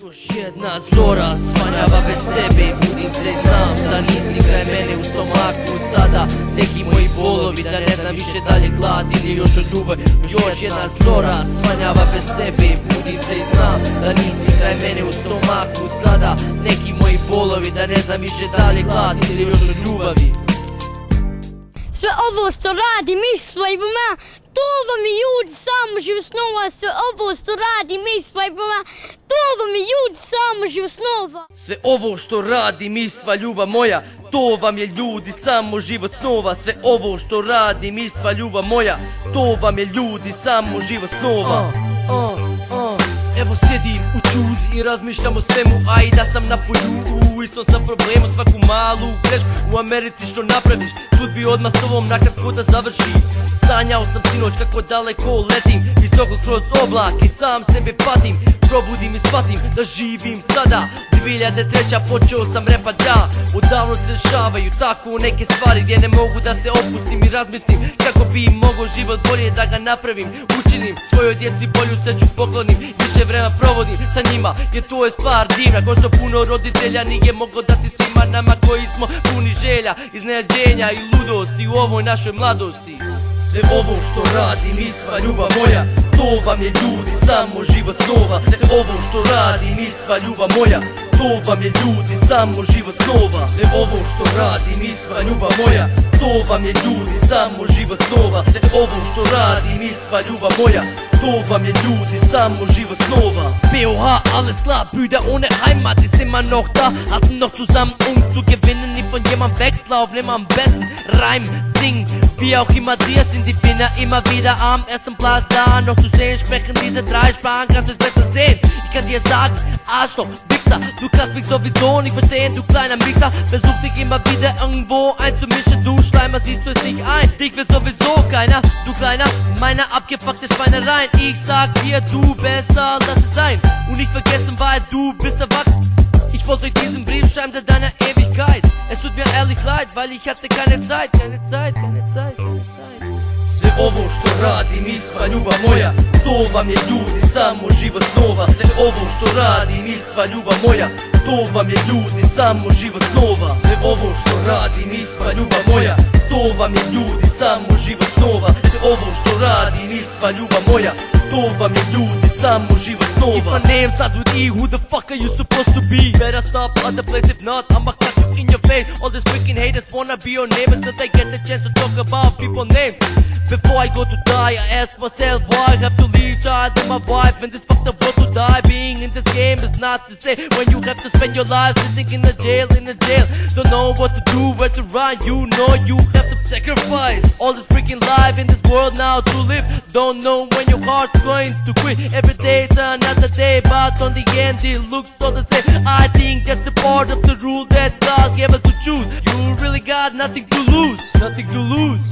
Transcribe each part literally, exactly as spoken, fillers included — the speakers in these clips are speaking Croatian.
Još jedna zora svanjava bez tebe i budim se i znam da nisi kraj mene u stomaku sada. Neki moji bolovi, da ne znam više dalje glad ili još od ljubav. Još jedna zora svanjava bez tebe i budim se i znam da nisi kraj mene u stomaku sada. Neki moji bolovi, da ne znam više dalje glad ili još od ljubavi. Sve ovo što radi misla i vama, to vam je ljudi samo živo snova. Sve ovo što radi misla i vama, to vam je ljudi samo živo snova. Sve ovo što radi misva ljubav moja, to vam je ljudi samo život snova. Sve ovo što radi misva ljubav moja, to vam je ljudi samo život snova. uh, uh, uh. Evo sjedim u čuzi i razmišljam o svemu, a i da sam na polju. Istom sam problemu, svaku malu grešku u Americi što napraviš, sudbi odmah s tobom nakratko da završi. Sanjao sam sinoć kako daleko letim, visoko kroz oblak i sam sebe patim. Probudim i shvatim da živim sada. dvije hiljade treća počeo sam repat ja. Odavno se dešavaju tako neke stvari gdje ne mogu da se opustim i razmislim kako bi mogao život bolje da ga napravim. Učinim svojoj djeci bolju sreću poklonim, više vremena provodim sa njima jer to je stvar divna. Ko što puno roditelja nije moglo dati svima nama koji smo puni želja, iznenađenja i ludosti u ovoj našoj mladosti. Sve ovo što radi misva ljubav moja, to vam je ljudi samo život snova. Sve ovo što radi misva ljubav moja, to vam je ljudi samo život snova. Sve ovo što radi misva ljubav moja, to vam je ljudi samo život snova. Sve ovo što radi misva ljubav moja, to vam je ljudi samo život snova. B O H, alles klar, Brüder ohne Heimat ist immer noch da. Hatten noch zusammen um zu gewinnen, nie von jemandem weglaufen, immer am besten Reim singen. Wie auch immer, dir sind die Winner immer wieder am ersten Platz da. Noch zu stehen, sprechen diese drei Sprachen, kannst du es besser sehen. Ich kann dir sagen, Arschloch, Wichser, du kannst mich sowieso nicht verstehen, du kleiner Mixer. Versuchst dich immer wieder irgendwo einzumischen, du Schleimer, siehst du es nicht ein. Dich will sowieso keiner, du kleiner, meine abgefuckte Schweinereien. Ich sag dir, du besser, lass es sein. Und nicht vergessen, weil du bist erwachsen. Ich wollte euch diesen Brief schreiben seit deiner Ewigkeit. Es tut mir ehrlich leid, weil ich hatte keine Zeit, keine Zeit, keine Zeit, keine Zeit. Sve ovo što radi misva ljubav moja, to vam je ljudi samo život snova. Sve ovo što radi misva ljubav moja, to vam je ljudi samo život snova. Sve ovo što radi misva ljubav moja, to vam je ljudi samo život snova. Sve ovo što radi misva ljubav moja, to vam je ljudi samo život snova. If my name starts with E, who the fuck are you supposed to be? Better stop other place, if not I'ma cut you in your face. All these freaking haters wanna be your neighbors till they get the chance to talk about people's names. Before I go to die, I ask myself why I have to leave child and my wife and this fucked up world to die. Being in this game is not the same when you have to spend your life sitting in the jail, in the jail. Don't know what to do, where to run, you know you have to sacrifice all this freaking life in this world now to live. Don't know when your heart's going to quit. Every day it's another day, but on the end it looks all the same. I think that's the part of the rule that God gave us to choose. You really got nothing to lose, nothing to lose.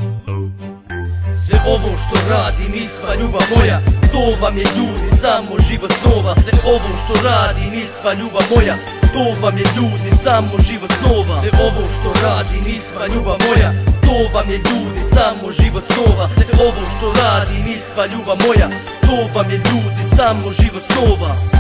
Sve ovo što radi misva ljubav moja, to vam je ljudi samo život snova. Sve ovo što radi misva ljubav moja, to vam je ljudi samo život snova. Sve ovo što radi misva ljubav moja, to vam je ljudi samo život snova. Sve ovo što radi misva ljubav moja, to vam je ljudi samo život snova.